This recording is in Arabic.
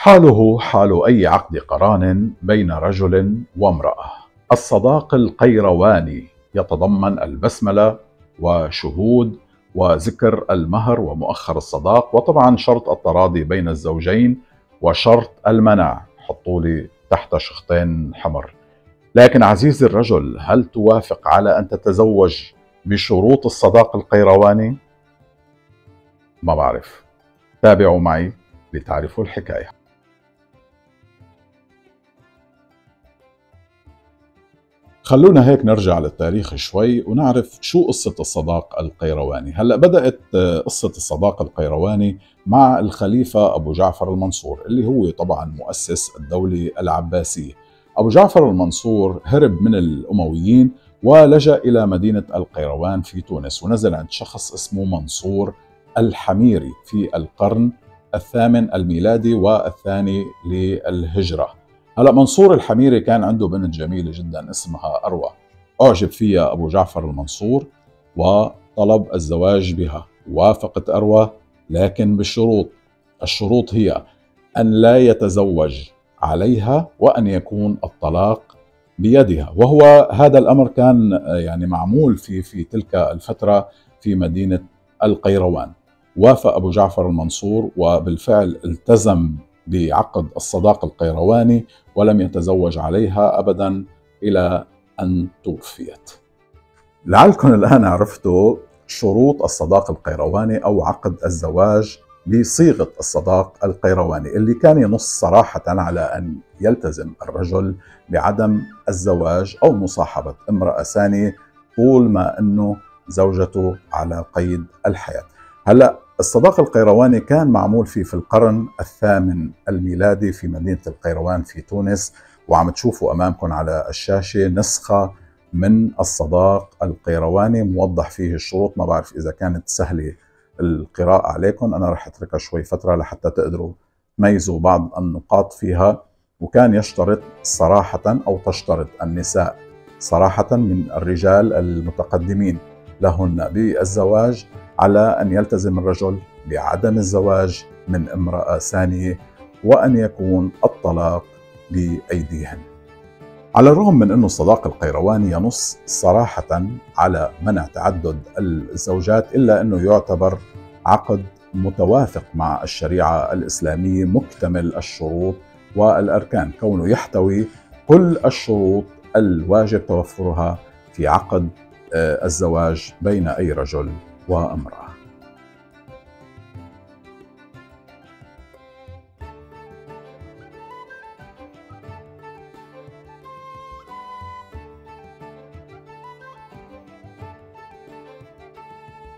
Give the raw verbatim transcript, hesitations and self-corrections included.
حاله حال أي عقد قران بين رجل وامرأة. الصداق القيرواني يتضمن البسملة وشهود وذكر المهر ومؤخر الصداق، وطبعا شرط التراضي بين الزوجين وشرط المنع. حطوا لي تحت شخطين حمر. لكن عزيزي الرجل، هل توافق على أن تتزوج بشروط الصداق القيرواني؟ ما بعرف، تابعوا معي لتعرفوا الحكاية. خلونا هيك نرجع للتاريخ شوي ونعرف شو قصة الصداق القيرواني. هلأ بدأت قصة الصداق القيرواني مع الخليفة أبو جعفر المنصور، اللي هو طبعا مؤسس الدولة العباسية. أبو جعفر المنصور هرب من الأمويين ولجأ إلى مدينة القيروان في تونس، ونزل عند شخص اسمه منصور الحميري في القرن الثامن الميلادي والثاني للهجرة. هلا منصور الحميري كان عنده بنت جميلة جدا اسمها أروى، أعجب فيها أبو جعفر المنصور وطلب الزواج بها. وافقت أروى لكن بالشروط. الشروط هي أن لا يتزوج عليها وأن يكون الطلاق بيدها، وهو هذا الأمر كان يعني معمول في في تلك الفترة في مدينة القيروان. وافق أبو جعفر المنصور وبالفعل التزم بعقد الصداق القيرواني ولم يتزوج عليها أبدا إلى أن توفيت. لعلكم الآن عرفتوا شروط الصداق القيرواني أو عقد الزواج بصيغة الصداق القيرواني، اللي كان ينص صراحة على أن يلتزم الرجل بعدم الزواج أو مصاحبة امرأة ثانية طول ما أنه زوجته على قيد الحياة. هلأ الصداق القيرواني كان معمول فيه في القرن الثامن الميلادي في مدينة القيروان في تونس، وعم تشوفوا أمامكم على الشاشة نسخة من الصداق القيرواني موضح فيه الشروط. ما بعرف إذا كانت سهلة القراءة عليكم، أنا رح أتركها شوي فترة لحتى تقدروا تميزوا بعض النقاط فيها. وكان يشترط صراحة أو تشترط النساء صراحة من الرجال المتقدمين لهن بالزواج على أن يلتزم الرجل بعدم الزواج من امرأة ثانية وأن يكون الطلاق بأيديهن. على الرغم من أن الصداق القيرواني ينص صراحة على منع تعدد الزوجات، إلا أنه يعتبر عقد متوافق مع الشريعة الإسلامية مكتمل الشروط والأركان، كونه يحتوي كل الشروط الواجب توفرها في عقد الزواج بين أي رجل وامرأة.